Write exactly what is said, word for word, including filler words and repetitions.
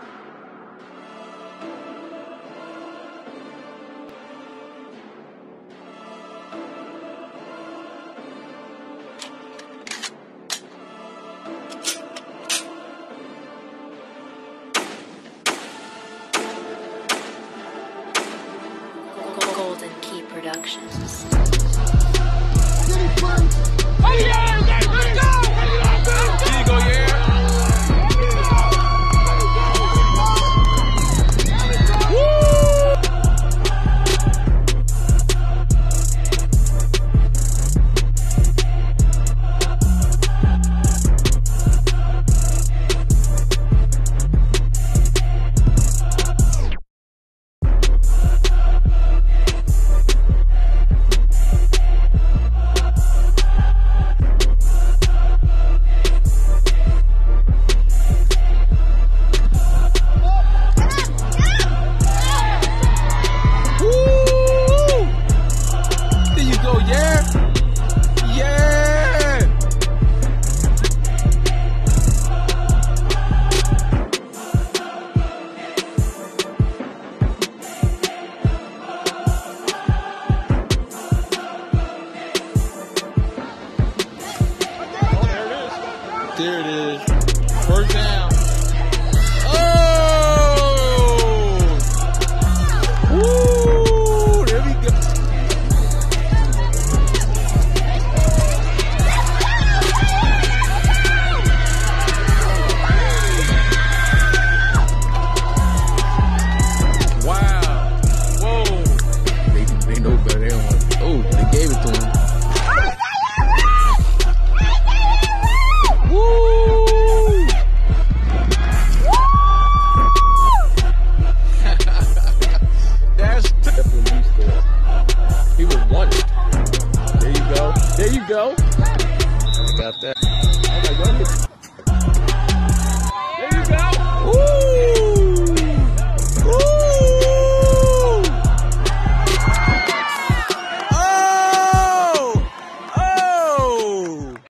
Golden Key Productions. Oh yeah, let's go! Here you go, yeah. There it is. First down. Oh! Woo! There we go. Wow. Whoa. They, they know better. They don't want, oh, they gave it to him. He was wanted. There you go. There you go. I got that.